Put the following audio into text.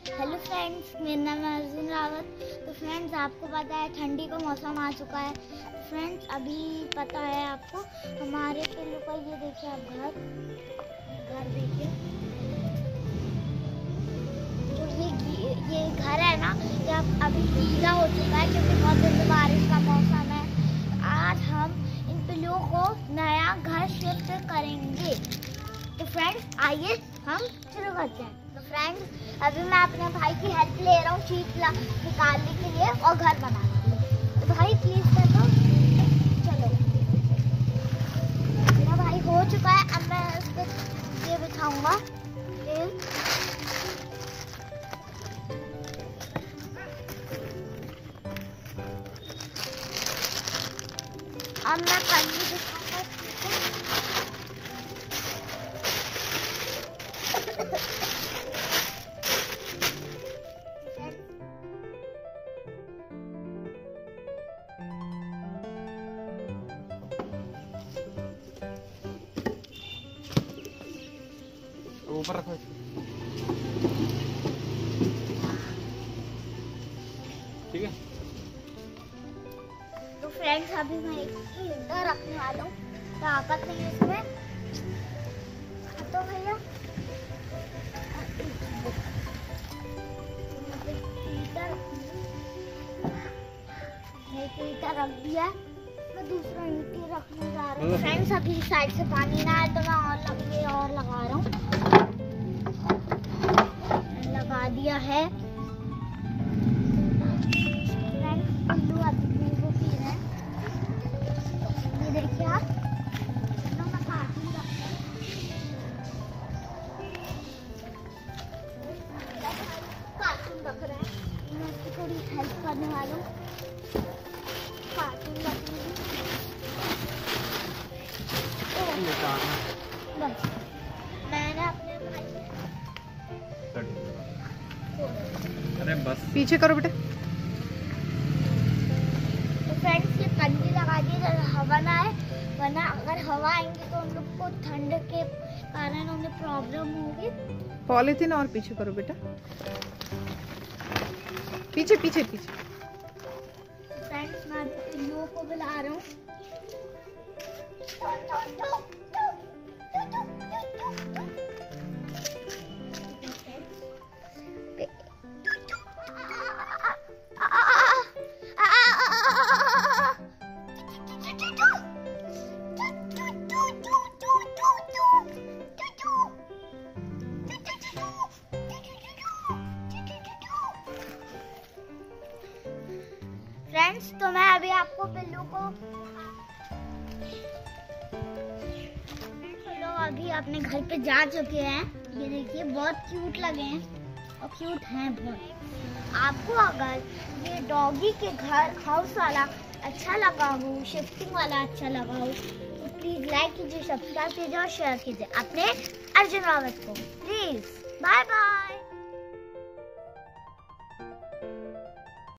Hello friends, मेरा नाम है अर्जुन रावत। तो फ्रेंड्स, आपको पता है ठंडी का मौसम आ चुका है। तो फ्रेंड्स, अभी पता है आपको हमारे पिल्लू का ये देखिए आप घर देखिए। जो ये घर है ना, ये अभी गीला हो चुका है क्योंकि बहुत दिन से बारिश का मौसम है। आज हम इन पिल्लुओं को नया घर शिफ्ट करेंगे। तो फ्रेंड्स, आइए हम शुरू करते हैं। तो फ्रेंड्स, अभी मैं अपने भाई की हेल्प ले रहा हूँ शीट निकालने के लिए और घर बनाने के लिए। तो भाई प्लीज कर दो। चलो, मेरा भाई हो चुका है। अब मैं उस पर ये बिछाऊंगा। अब मैं पन्नी बिछाऊंगा। ऊपर रखो। ठीक है। तो फ्रेंड्स, अभी मैं ईंटा रखने वाला हूँ। ताकत नहीं है इसमें। तो भैया ईंटा रख दिया। मैं दूसरा ईंटी रखने जा रहा हूँ। फ्रेंड्स, अभी साइड से पानी ना आए तो मैं और लगा रहा हूँ। लगा दिया है। फ्रेंड्स, पिल्लू अभी वो पी रहे हैं। ये देखिए आप। मैं कार्टून रख रहे हैं। मैं उसकी थोड़ी हेल्प करने वाला हूँ। कार्टून रखूंगी बस। मैंने अपने भाई अरे बस पीछे करो बेटे। तो फ्रेंड्स, ये कंडी लगा दी हवा ना आए, वरना अगर हवा आएंगी तो उन लोग को ठंड के कारण उन्हें प्रॉब्लम होगी। पॉलीथीन और पीछे करो बेटा। पीछे पीछे पीछे। फ्रेंड्स, मैं पिल्लुओं को बुला रहा हूँ। फ्रेंड्स, तो मैं अभी आपको पिल्लू को अभी अपने घर पे जा चुके हैं। ये देखिए, बहुत क्यूट लगे हैं और क्यूट हैं बहुत। आपको अगर ये डॉगी के घर हाउस वाला अच्छा लगा हो, शिफ्टिंग वाला अच्छा लगा हो, तो प्लीज लाइक कीजिए, सब्सक्राइब कीजिए और शेयर कीजिए अपने अर्जुन रावत को। Please, bye bye.